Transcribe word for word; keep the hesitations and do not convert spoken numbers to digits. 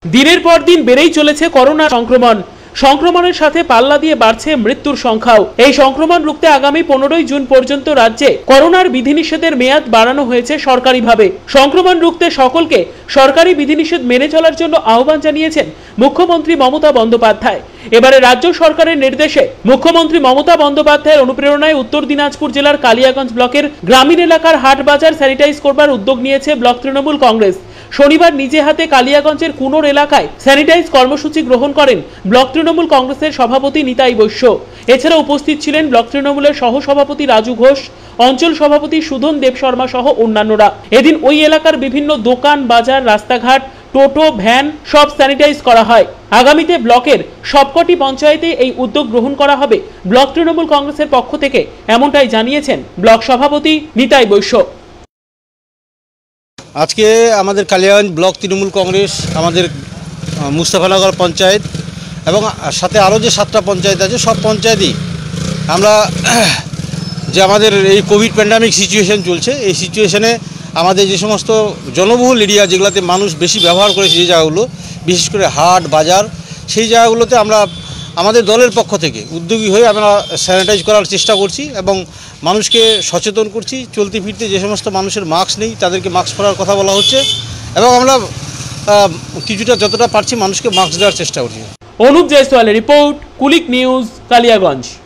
দিনের পর দিন বেড়েই চলেছে করোনা সংক্রমণ। সংক্রমণের সাথে পাল্লা দিয়ে বাড়ছে মৃত্যুর সংখ্যাও। এই সংক্রমণ রুখতে আগামী পনেরোই জুন পর্যন্ত রাজ্যে করোনার বিধিনিষেধের মেয়াদ বাড়ানো হয়েছে সরকারিভাবে। সংক্রমণ রুখতে সকলকে সরকারি বিধিনিষেধ মেনে চলার জন্য আহ্বান জানিয়েছেন মুখ্যমন্ত্রী মমতা বন্দ্যোপাধ্যায়। এবারে রাজ্য সরকারের নির্দেশে মুখ্যমন্ত্রী মমতা বন্দ্যোপাধ্যায়ের অনুপ্রেরণায় উত্তর দিনাজপুর জেলার কালিয়াগঞ্জ ব্লকের গ্রামীণ এলাকার হাট বাজার স্যানিটাইজ করবার উদ্যোগ নিয়েছে ব্লক তৃণমূল কংগ্রেস। শনিবার নিজে হাতে কালিয়াগঞ্জের কুনোর এলাকায় স্যানিটাইজ কর্মসূচি গ্রহণ করেন ব্লক তৃণমূল কংগ্রেসের সভাপতি নিতাই বৈশ্য। এছাড়া উপস্থিত ছিলেন ব্লক তৃণমূলের সহ সভাপতি রাজু ঘোষ, অঞ্চল সভাপতি সুধন দেব শর্মা সহ অন্যান্যরা। এদিন ওই এলাকার বিভিন্ন দোকান, বাজার, রাস্তাঘাট, টোটো, ভ্যান সব স্যানিটাইজ করা হয়। আগামীতে ব্লকের সবকটি পঞ্চায়েতে এই উদ্যোগ গ্রহণ করা হবে ব্লক তৃণমূল কংগ্রেসের পক্ষ থেকে, এমনটাই জানিয়েছেন ব্লক সভাপতি নিতাই বৈশ্য। আজকে আমাদের কালিয়াগঞ্জ ব্লক তৃণমূল কংগ্রেস, আমাদের মুস্তাফানগর পঞ্চায়েত এবং সাথে আরও যে সাতটা পঞ্চায়েত আছে সব পঞ্চায়েতই আমরা যে আমাদের এই কোভিড প্যান্ডামিক সিচুয়েশন চলছে, এই সিচুয়েশনে আমাদের যে সমস্ত জনবহুল এরিয়া যেগুলোতে মানুষ বেশি ব্যবহার করেছে, যে জায়গাগুলো বিশেষ করে হাট বাজার, সেই জায়গাগুলোতে আমরা আমাদের দলের পক্ষ থেকে উদ্যোগী হয়ে আমরা স্যানিটাইজ করার চেষ্টা করছি এবং মানুষকে সচেতন করছি। চলতে ফিরতে যে সমস্ত মানুষের মাস্ক নেই তাদেরকে মাস্ক পরার কথা বলা হচ্ছে এবং আমরা কিছুটা যতটা পারছি মানুষকে মাস্ক দেওয়ার চেষ্টা করছি। অনুপ জয়সওয়ালের রিপোর্ট, কুলিক নিউজ, কালিয়াগঞ্জ।